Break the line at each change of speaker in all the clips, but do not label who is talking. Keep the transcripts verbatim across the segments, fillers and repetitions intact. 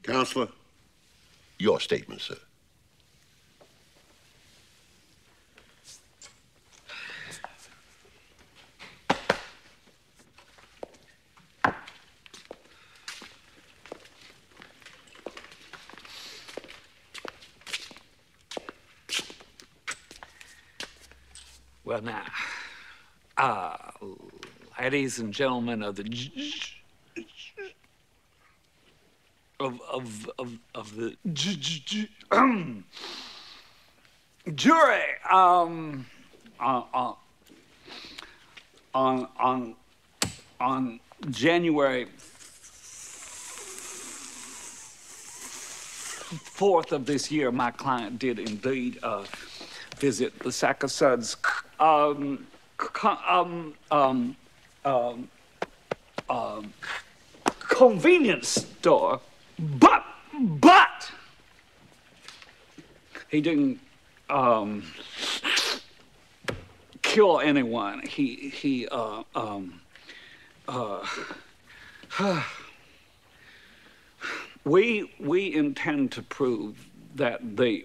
Counselor, your statement, sir.
Well, now, uh, ladies and gentlemen of the of of of of the jury, um, on on on on January fourth of this year, my client did indeed uh, visit the Sack of Suds um, um, um, um, um, convenience store, but but he didn't um, kill anyone. He he uh, um, uh, we we intend to prove that the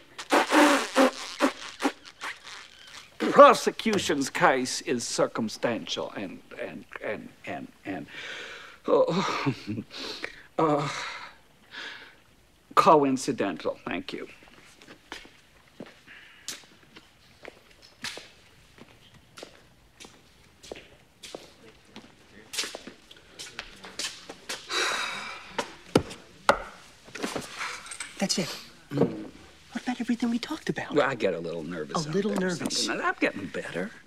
prosecution's case is circumstantial and and and and and uh, uh, coincidental. Thank you.
That's it. Mm. What about everything we talked about?
Well, I get a little nervous.
A little nervous.
I'm getting better.